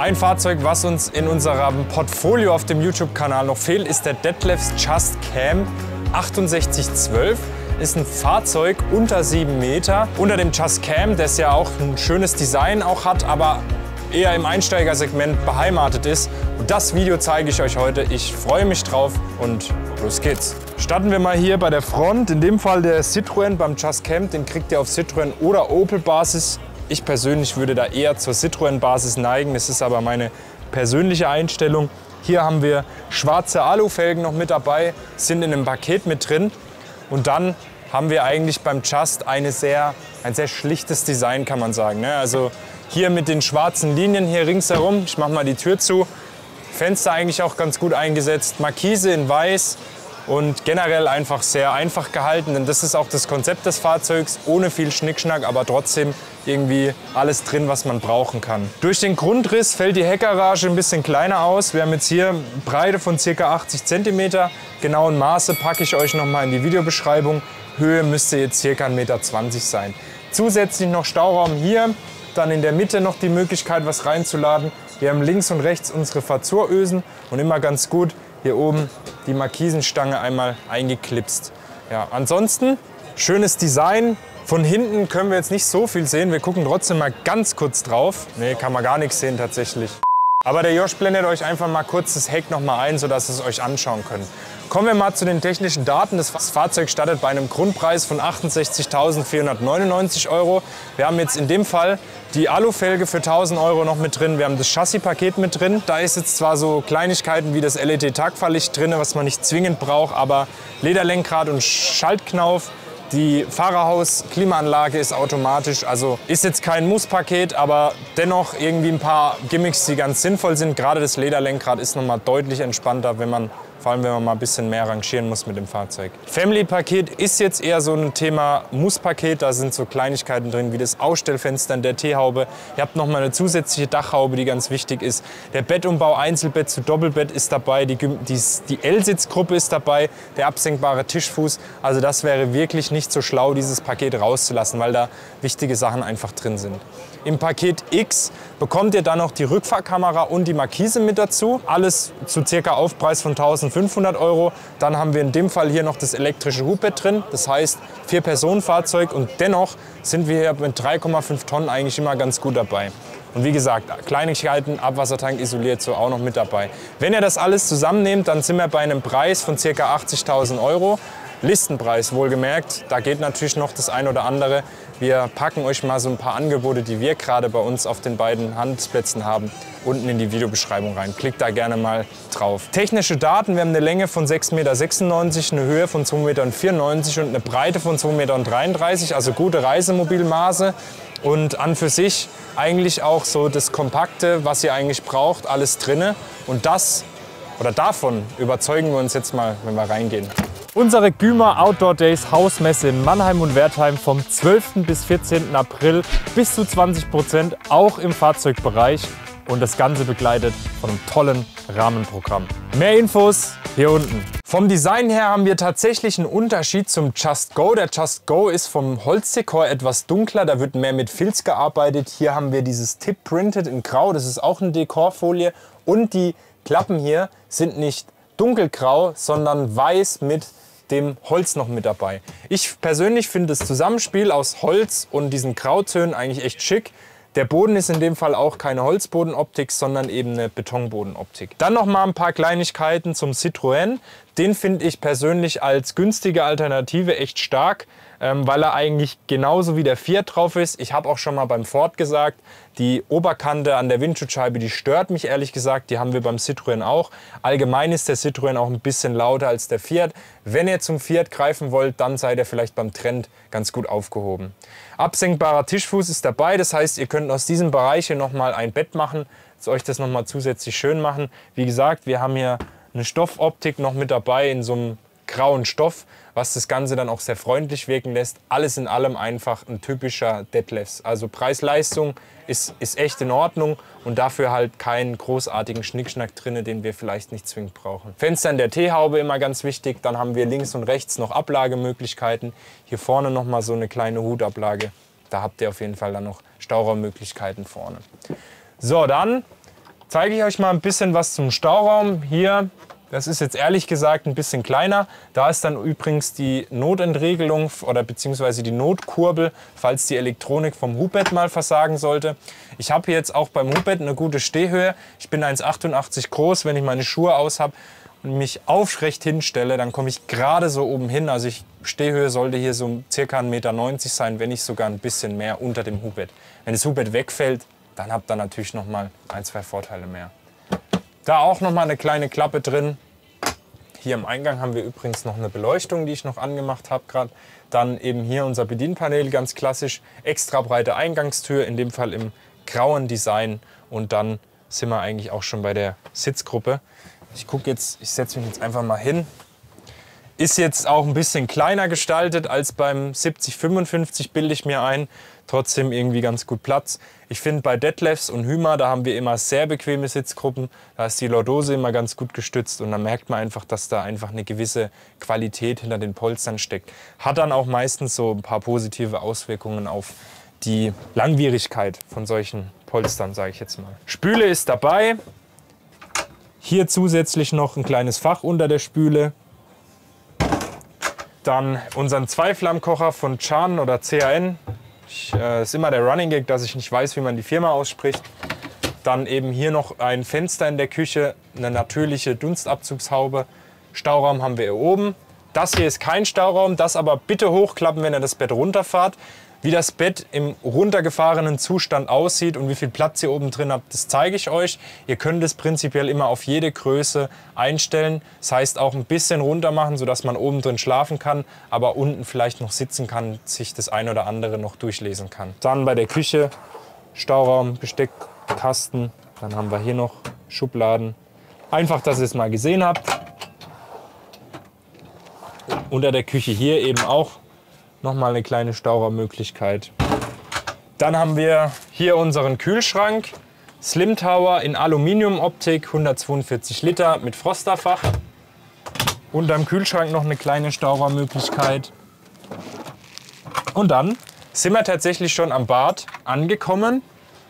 Ein Fahrzeug, was uns in unserem Portfolio auf dem YouTube-Kanal noch fehlt, ist der Detlefs Just Cam 6812. Ist ein Fahrzeug unter 7 Meter. Unter dem Just Cam, das ja auch ein schönes Design auch hat, aber eher im Einsteigersegment beheimatet ist. Und das Video zeige ich euch heute. Ich freue mich drauf und los geht's. Starten wir mal hier bei der Front. In dem Fall der Citroën beim Just Cam. Den kriegt ihr auf Citroën oder Opel-Basis. Ich persönlich würde da eher zur Citroën-Basis neigen. Das ist aber meine persönliche Einstellung. Hier haben wir schwarze Alufelgen noch mit dabei, sind in einem Paket mit drin. Und dann haben wir eigentlich beim Just ein sehr schlichtes Design, kann man sagen. Also hier mit den schwarzen Linien hier ringsherum. Ich mache mal die Tür zu. Fenster eigentlich auch ganz gut eingesetzt. Markise in weiß und generell einfach sehr einfach gehalten. Denn das ist auch das Konzept des Fahrzeugs. Ohne viel Schnickschnack, aber trotzdem irgendwie alles drin, was man brauchen kann. Durch den Grundriss fällt die Heckgarage ein bisschen kleiner aus. Wir haben jetzt hier Breite von ca. 80 cm. Genauen Maße packe ich euch noch mal in die Videobeschreibung. Höhe müsste jetzt ca. 1,20 Meter sein. Zusätzlich noch Stauraum hier. Dann in der Mitte noch die Möglichkeit, was reinzuladen. Wir haben links und rechts unsere Fazurösen und immer ganz gut hier oben die Markisenstange einmal eingeklipst. Ja, ansonsten schönes Design. Von hinten können wir jetzt nicht so viel sehen. Wir gucken trotzdem mal ganz kurz drauf. Ne, kann man gar nichts sehen tatsächlich. Aber der Josh blendet euch einfach mal kurz das Heck noch mal ein, sodass ihr es euch anschauen könnt. Kommen wir mal zu den technischen Daten. Das Fahrzeug startet bei einem Grundpreis von 68.499 €. Wir haben jetzt in dem Fall die Alufelge für 1.000 € noch mit drin. Wir haben das Chassispaket mit drin. Da ist jetzt zwar so Kleinigkeiten wie das LED-Tagfahrlicht drin, was man nicht zwingend braucht, aber Lederlenkrad und Schaltknauf. Die Fahrerhaus-Klimaanlage ist automatisch, also ist jetzt kein Muss-Paket, aber dennoch irgendwie ein paar Gimmicks, die ganz sinnvoll sind. Gerade das Lederlenkrad ist noch mal deutlich entspannter, vor allem wenn man mal ein bisschen mehr rangieren muss mit dem Fahrzeug. Family-Paket ist jetzt eher so ein Thema Muss-Paket. Da sind so Kleinigkeiten drin wie das Ausstellfenster in der T-Haube. Ihr habt noch mal eine zusätzliche Dachhaube, die ganz wichtig ist. Der Bettumbau Einzelbett zu Doppelbett ist dabei. Die L-Sitzgruppe ist dabei. Der absenkbare Tischfuß. Also das wäre wirklich nicht so schlau, dieses Paket rauszulassen, weil da wichtige Sachen einfach drin sind. Im Paket X bekommt ihr dann noch die Rückfahrkamera und die Markise mit dazu. Alles zu ca. Aufpreis von 1.500 €. Dann haben wir in dem Fall hier noch das elektrische Hubbett drin. Das heißt 4-Personen-Fahrzeug und dennoch sind wir hier mit 3,5 Tonnen eigentlich immer ganz gut dabei. Und wie gesagt, Kleinigkeiten, Abwassertank isoliert so auch noch mit dabei. Wenn ihr das alles zusammennehmt, dann sind wir bei einem Preis von ca. 80.000 €. Listenpreis wohlgemerkt, da geht natürlich noch das ein oder andere. Wir packen euch mal so ein paar Angebote, die wir gerade bei uns auf den beiden Handelsplätzen haben, unten in die Videobeschreibung rein. Klickt da gerne mal drauf. Technische Daten, wir haben eine Länge von 6,96 Meter, eine Höhe von 2,94 Meter und eine Breite von 2,33 Meter, also gute Reisemobilmaße. Und an für sich eigentlich auch so das Kompakte, was ihr eigentlich braucht, alles drinne. Und davon überzeugen wir uns jetzt mal, wenn wir reingehen. Unsere Gymer Outdoor Days Hausmesse in Mannheim und Wertheim vom 12. bis 14. April bis zu 20% auch im Fahrzeugbereich und das Ganze begleitet von einem tollen Rahmenprogramm. Mehr Infos hier unten. Vom Design her haben wir tatsächlich einen Unterschied zum Just Go. Der Just Go ist vom Holzdekor etwas dunkler, da wird mehr mit Filz gearbeitet. Hier haben wir dieses Tip Printed in Grau, das ist auch eine Dekorfolie und die Klappen hier sind nicht dunkelgrau, sondern weiß mit dem Holz noch mit dabei. Ich persönlich finde das Zusammenspiel aus Holz und diesen Grautönen eigentlich echt schick. Der Boden ist in dem Fall auch keine Holzbodenoptik, sondern eben eine Betonbodenoptik. Dann noch mal ein paar Kleinigkeiten zum Citroën. Den finde ich persönlich als günstige Alternative echt stark, weil er eigentlich genauso wie der Fiat drauf ist. Ich habe auch schon mal beim Ford gesagt, die Oberkante an der Windschutzscheibe, die stört mich ehrlich gesagt. Die haben wir beim Citroën auch. Allgemein ist der Citroën auch ein bisschen lauter als der Fiat. Wenn ihr zum Fiat greifen wollt, dann seid ihr vielleicht beim Trend ganz gut aufgehoben. Absenkbarer Tischfuß ist dabei. Das heißt, ihr könnt aus diesem Bereich hier nochmal ein Bett machen, euch das nochmal zusätzlich schön machen. Wie gesagt, wir haben hier eine Stoffoptik noch mit dabei in so einem grauen Stoff, was das Ganze dann auch sehr freundlich wirken lässt. Alles in allem einfach ein typischer Detlefs. Also Preis-Leistung ist echt in Ordnung und dafür halt keinen großartigen Schnickschnack drin, den wir vielleicht nicht zwingend brauchen. Fenster in der T-Haube immer ganz wichtig. Dann haben wir links und rechts noch Ablagemöglichkeiten. Hier vorne noch mal so eine kleine Hutablage. Da habt ihr auf jeden Fall dann noch Stauraummöglichkeiten vorne. So, dann zeige ich euch mal ein bisschen was zum Stauraum. Hier, das ist jetzt ehrlich gesagt ein bisschen kleiner. Da ist dann übrigens die Notentriegelung oder beziehungsweise die Notkurbel, falls die Elektronik vom Hubbett mal versagen sollte. Ich habe hier jetzt auch beim Hubbett eine gute Stehhöhe. Ich bin 1,88 groß. Wenn ich meine Schuhe aus habe und mich aufrecht hinstelle, dann komme ich gerade so oben hin. Also Stehhöhe sollte hier so circa 1,90 Meter sein, wenn nicht sogar ein bisschen mehr unter dem Hubbett. Wenn das Hubbett wegfällt, dann habt ihr natürlich noch mal 1, 2 Vorteile mehr. Da auch noch mal eine kleine Klappe drin. Hier im Eingang haben wir übrigens noch eine Beleuchtung, die ich noch angemacht habe gerade. Dann eben hier unser Bedienpanel, ganz klassisch. Extra breite Eingangstür, in dem Fall im grauen Design. Und dann sind wir eigentlich auch schon bei der Sitzgruppe. Ich setze mich jetzt einfach mal hin. Ist jetzt auch ein bisschen kleiner gestaltet als beim 7055, bilde ich mir ein. Trotzdem irgendwie ganz gut Platz. Ich finde bei Detlefs und Hyma, da haben wir immer sehr bequeme Sitzgruppen. Da ist die Lordose immer ganz gut gestützt und da merkt man einfach, dass da einfach eine gewisse Qualität hinter den Polstern steckt. Hat dann auch meistens so ein paar positive Auswirkungen auf die Langwierigkeit von solchen Polstern, sage ich jetzt mal. Spüle ist dabei. Hier zusätzlich noch ein kleines Fach unter der Spüle. Dann unseren Zweiflammkocher von Can oder CAN. Ist immer der Running Gag, dass ich nicht weiß, wie man die Firma ausspricht. Dann eben hier noch ein Fenster in der Küche, eine natürliche Dunstabzugshaube. Stauraum haben wir hier oben. Das hier ist kein Stauraum, das aber bitte hochklappen, wenn ihr das Bett runterfahrt. Wie das Bett im runtergefahrenen Zustand aussieht und wie viel Platz ihr oben drin habt, das zeige ich euch. Ihr könnt es prinzipiell immer auf jede Größe einstellen. Das heißt auch ein bisschen runter machen, sodass man oben drin schlafen kann, aber unten vielleicht noch sitzen kann, sich das ein oder andere noch durchlesen kann. Dann bei der Küche Stauraum, Besteckkasten. Dann haben wir hier noch Schubladen. Einfach, dass ihr es mal gesehen habt. Unter der Küche hier eben auch nochmal eine kleine Stauraummöglichkeit. Dann haben wir hier unseren Kühlschrank. Slim Tower in Aluminiumoptik, 142 Liter mit Frosterfach. Unterm Kühlschrank noch eine kleine Stauraummöglichkeit. Und dann sind wir tatsächlich schon am Bad angekommen.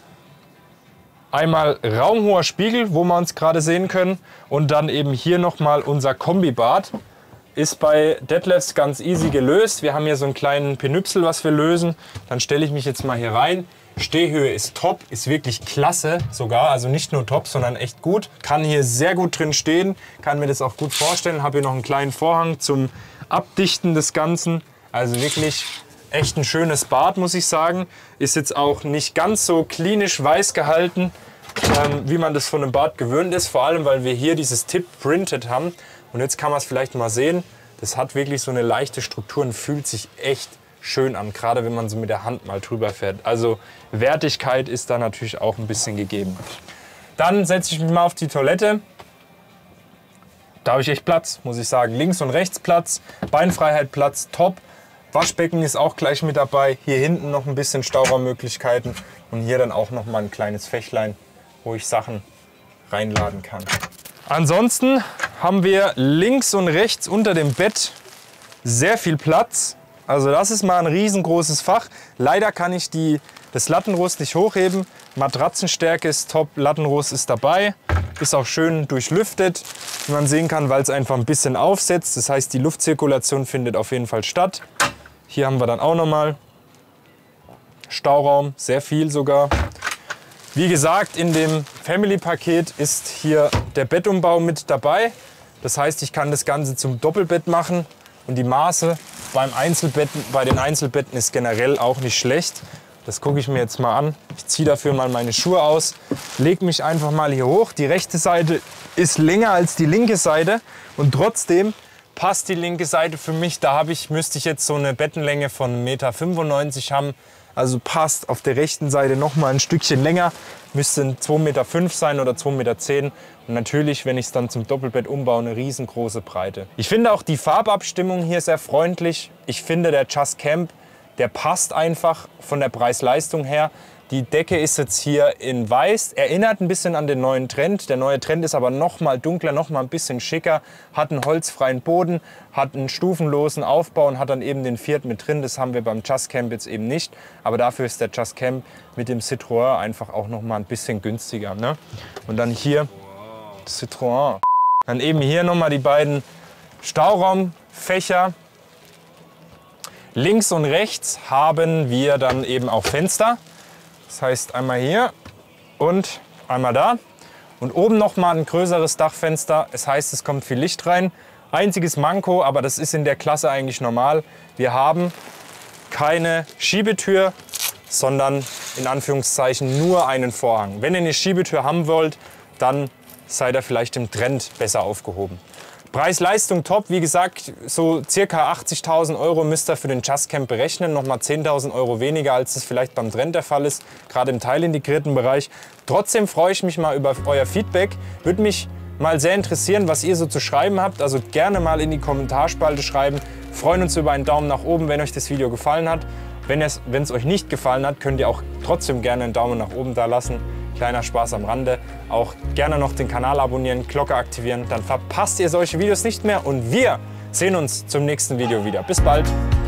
Einmal raumhoher Spiegel, wo wir uns gerade sehen können. Und dann eben hier nochmal unser Kombibad. Ist bei Detlefs ganz easy gelöst. Wir haben hier so einen kleinen Penüpsel, was wir lösen. Dann stelle ich mich jetzt mal hier rein. Stehhöhe ist top, ist wirklich klasse sogar. Also nicht nur top, sondern echt gut. Kann hier sehr gut drin stehen, kann mir das auch gut vorstellen. Habe hier noch einen kleinen Vorhang zum Abdichten des Ganzen. Also wirklich echt ein schönes Bad, muss ich sagen. Ist jetzt auch nicht ganz so klinisch weiß gehalten, wie man das von einem Bad gewöhnt ist. Vor allem, weil wir hier dieses Tip Printed haben. Und jetzt kann man es vielleicht mal sehen, das hat wirklich so eine leichte Struktur und fühlt sich echt schön an, gerade wenn man so mit der Hand mal drüber fährt. Also Wertigkeit ist da natürlich auch ein bisschen gegeben. Dann setze ich mich mal auf die Toilette. Da habe ich echt Platz, muss ich sagen. Links und rechts Platz, Beinfreiheit Platz, top. Waschbecken ist auch gleich mit dabei. Hier hinten noch ein bisschen Stauraummöglichkeiten und hier dann auch noch mal ein kleines Fächlein, wo ich Sachen reinladen kann. Ansonsten haben wir links und rechts unter dem Bett sehr viel Platz. Also das ist mal ein riesengroßes Fach. Leider kann ich das Lattenrost nicht hochheben. Matratzenstärke ist top, Lattenrost ist dabei. Ist auch schön durchlüftet, wie man sehen kann, weil es einfach ein bisschen aufsetzt. Das heißt, die Luftzirkulation findet auf jeden Fall statt. Hier haben wir dann auch nochmal Stauraum, sehr viel sogar. Wie gesagt, in dem Family-Paket ist hier der Bettumbau mit dabei. Das heißt, ich kann das Ganze zum Doppelbett machen und die Maße bei den Einzelbetten ist generell auch nicht schlecht. Das gucke ich mir jetzt mal an. Ich ziehe dafür mal meine Schuhe aus, lege mich einfach mal hier hoch. Die rechte Seite ist länger als die linke Seite und trotzdem passt die linke Seite für mich. Da müsste ich jetzt so eine Bettenlänge von 1,95 Meter haben. Also passt auf der rechten Seite noch mal ein Stückchen länger. Müsste 2,5 Meter sein oder 2,10 Meter. Und natürlich, wenn ich es dann zum Doppelbett umbaue, eine riesengroße Breite. Ich finde auch die Farbabstimmung hier sehr freundlich. Ich finde, der Just Camp, der passt einfach von der Preis-Leistung her. Die Decke ist jetzt hier in weiß, erinnert ein bisschen an den neuen Trend. Der neue Trend ist aber noch mal dunkler, noch mal ein bisschen schicker, hat einen holzfreien Boden, hat einen stufenlosen Aufbau und hat dann eben den Viert mit drin. Das haben wir beim Just Camp jetzt eben nicht, aber dafür ist der Just Camp mit dem Citroën einfach auch noch mal ein bisschen günstiger. Ne? Und dann hier Citroën. Dann eben hier noch mal die beiden Stauraumfächer. Links und rechts haben wir dann eben auch Fenster. Das heißt einmal hier und einmal da. Und oben noch mal ein größeres Dachfenster. Das heißt, es kommt viel Licht rein. Einziges Manko, aber das ist in der Klasse eigentlich normal. Wir haben keine Schiebetür, sondern in Anführungszeichen nur einen Vorhang. Wenn ihr eine Schiebetür haben wollt, dann seid ihr vielleicht im Trend besser aufgehoben. Preis-Leistung top, wie gesagt, so circa 80.000 € müsst ihr für den Just Camp berechnen. Nochmal 10.000 € weniger, als es vielleicht beim Trend der Fall ist, gerade im teilintegrierten Bereich. Trotzdem freue ich mich mal über euer Feedback. Würde mich mal sehr interessieren, was ihr so zu schreiben habt. Also gerne mal in die Kommentarspalte schreiben. Freuen uns über einen Daumen nach oben, wenn euch das Video gefallen hat. Wenn es euch nicht gefallen hat, könnt ihr auch trotzdem gerne einen Daumen nach oben da lassen. Kleiner Spaß am Rande. Auch gerne noch den Kanal abonnieren, Glocke aktivieren, dann verpasst ihr solche Videos nicht mehr und wir sehen uns zum nächsten Video wieder. Bis bald!